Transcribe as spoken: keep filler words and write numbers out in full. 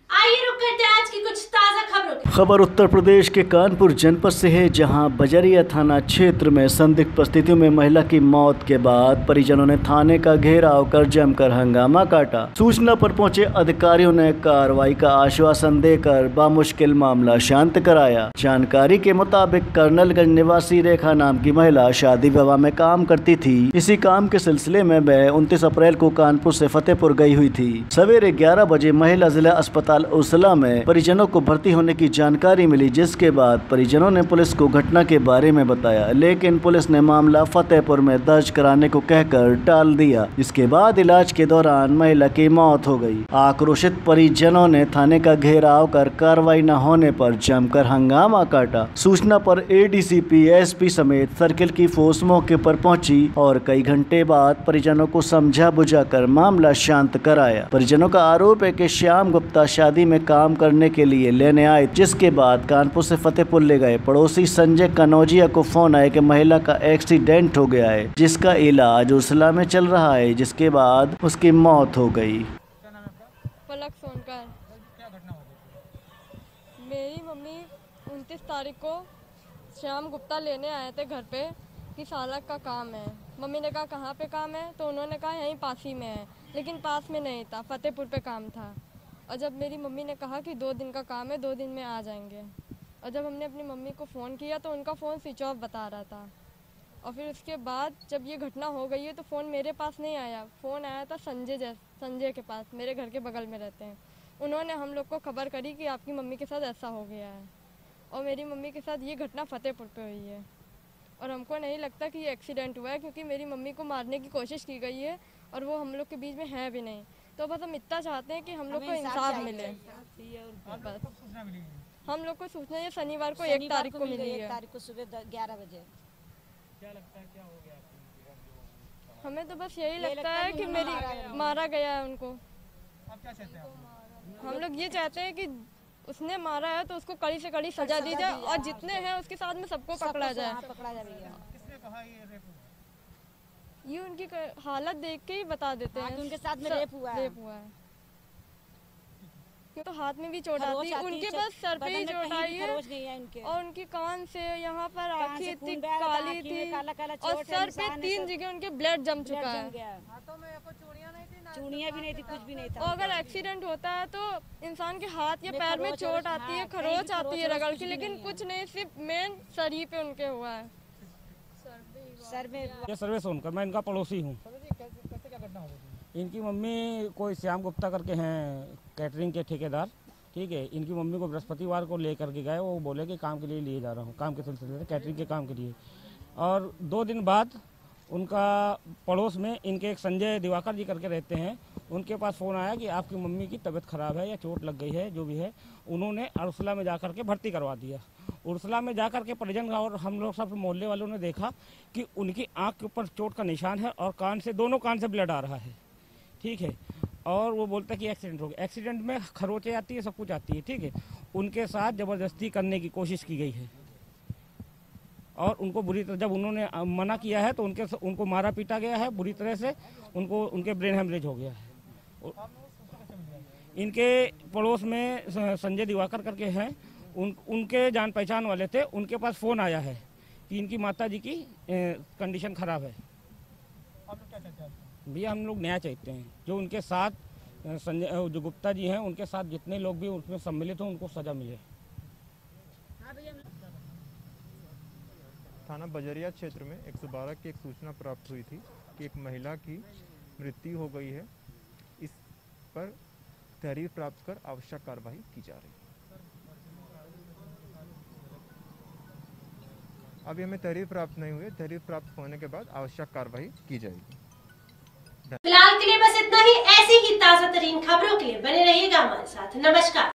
आइए रुक करते हैं आज की कुछ ताजा खबरों की। खबर उत्तर प्रदेश के कानपुर जनपद से है, जहां बजरिया थाना क्षेत्र में संदिग्ध परिस्थितियों में महिला की मौत के बाद परिजनों ने थाने का घेराव कर जमकर हंगामा काटा। सूचना पर पहुंचे अधिकारियों ने कार्रवाई का आश्वासन देकर बामुश्किल मामला शांत कराया। जानकारी के मुताबिक कर्नलगंज निवासी रेखा नाम की महिला शादी विवाह में काम करती थी। इसी काम के सिलसिले में वह उनतीस अप्रैल को कानपुर से फतेहपुर गई हुई थी। सवेरे ग्यारह बजे महिला जिला अस्पताल उरसला में परिजनों को भर्ती होने की जानकारी मिली, जिसके बाद परिजनों ने पुलिस को घटना के बारे में बताया, लेकिन पुलिस ने मामला फतेहपुर में दर्ज कराने को कहकर टाल दिया। इसके बाद इलाज के दौरान महिला की मौत हो गई। आक्रोशित परिजनों ने थाने का घेराव कर कार्रवाई न होने पर जमकर हंगामा काटा। सूचना पर एडीसीपी, एसपी समेत सर्किल की फोर्स मौके पर पहुंची और कई घंटे बाद परिजनों को समझा बुझाकर मामला शांत कराया। परिजनों का आरोप है कि श्याम गुप्ता शादी में काम करने के लिए लेने आए, जिसके बाद कानपुर से फतेहपुर ले गए। पड़ोसी संजय कनौजिया को फोन आया कि महिला का एक्सीडेंट हो गया है, जिसका इलाज उरसला में चल रहा है, जिसके बाद उसकी मौत हो गई। पलक सोनकर। क्या घटना हो गई? मेरी मम्मी उनतीस तारीख को श्याम गुप्ता लेने आए थे घर पे कि सालक का काम है। मम्मी ने कहा कहाँ पे काम है, तो उन्होंने कहा यहीं पास ही में है, लेकिन पास में नहीं था, फतेहपुर पे काम था। और जब मेरी मम्मी ने कहा कि दो दिन का काम है, दो दिन में आ जाएंगे, और जब हमने अपनी मम्मी को फ़ोन किया तो उनका फ़ोन स्विच ऑफ बता रहा था। और फिर उसके बाद जब ये घटना हो गई है तो फ़ोन मेरे पास नहीं आया, फ़ोन आया था संजय जैस संजय के पास, मेरे घर के बगल में रहते हैं। उन्होंने हम लोग को खबर करी कि आपकी मम्मी के साथ ऐसा हो गया है, और मेरी मम्मी के साथ ये घटना फतेहपुर पे हुई है। और हमको नहीं लगता कि ये एक्सीडेंट हुआ है, क्योंकि मेरी मम्मी को मारने की कोशिश की गई है और वो हम लोग के बीच में है भी नहीं। तो बस हम इतना चाहते हैं कि हम लोग को इंसाफ मिले। बस हम लोग को सूचना ये शनिवार को एक तारीख को मिली है, एक तारीख को सुबह ग्यारह बजे। क्या लगता है क्या हो गया? हमें तो बस यही लगता है कि मेरी मारा गया है उनको। आप क्या चाहते हैं? हम लोग ये चाहते हैं कि उसने मारा है तो उसको कड़ी से कड़ी सजा दी जाए, और जितने हैं उसके साथ में सबको पकड़ा जाए। पकड़ा जाए। किसने कहा ये रेप हुआ? ये उनकी हालत देख के ही बता देते हैं कि उनके साथ में रेप हुआ है। रेप हुआ है तो हाथ में भी चोट आती है, उनके बस सर पे ही चोट आई है, और उनकी कान से यहाँ पर आँखें इतनी काली थी, और सर पे तीन जगह उनके ब्लड जम चुका है। चूड़ियाँ भी नहीं थी, कुछ भी नहीं था। और अगर एक्सीडेंट होता है तो इंसान के हाथ या पैर में चोट आती है, खरोच आती है रगड़ की, लेकिन कुछ नहीं, सिर्फ मेन सर ही पे उनके हुआ है। सर में ये सर्वे सोनकर, मैं इनका पड़ोसी हूँ। इनकी मम्मी कोई श्याम गुप्ता करके हैं कैटरिंग के ठेकेदार, ठीक है। इनकी मम्मी को बृहस्पतिवार को लेकर के गए, वो बोले कि काम के लिए लिए जा रहा हूँ, काम के सिलसिले से कैटरिंग के काम के लिए। और दो दिन बाद उनका पड़ोस में इनके एक संजय दिवाकर जी करके रहते हैं, उनके पास फ़ोन आया कि आपकी मम्मी की तबीयत ख़राब है या चोट लग गई है, जो भी है। उन्होंने उरसला में जाकर के भर्ती करवा दिया। उरसला में जाकर के परिजन और हम लोग सब मोहल्ले वालों ने देखा कि उनकी आँख के ऊपर चोट का निशान है और कान से, दोनों कान से ब्लड आ रहा है, ठीक है। और वो बोलता है कि एक्सीडेंट हो गया। एक्सीडेंट में खरोचें आती है, सब कुछ आती है, ठीक है। उनके साथ ज़बरदस्ती करने की कोशिश की गई है, और उनको बुरी तरह, जब उन्होंने मना किया है तो उनके उनको मारा पीटा गया है बुरी तरह से, उनको उनके ब्रेन हेमरेज हो गया है। इनके पड़ोस में संजय दिवाकर करके हैं, उन उनके जान पहचान वाले थे, उनके पास फ़ोन आया है कि इनकी माता जी की कंडीशन ख़राब है। भैया हम लोग न्याय चाहते हैं, जो उनके साथ संजय जो गुप्ता जी हैं, उनके साथ जितने लोग भी उसमें सम्मिलित हों, उनको सज़ा मिले। थाना बजरिया क्षेत्र में एक सौ बारह की एक सूचना प्राप्त हुई थी कि एक महिला की मृत्यु हो गई है। इस पर तहरीर प्राप्त कर आवश्यक कार्रवाई की जा रही है। अभी हमें तहरीर प्राप्त नहीं हुई, तहरीर प्राप्त होने के बाद आवश्यक कार्रवाई की जाएगी। फिलहाल के लिए बस इतना ही। ऐसी ही ताजा तरीन खबरों के लिए बने रहिएगा हमारे साथ। नमस्कार।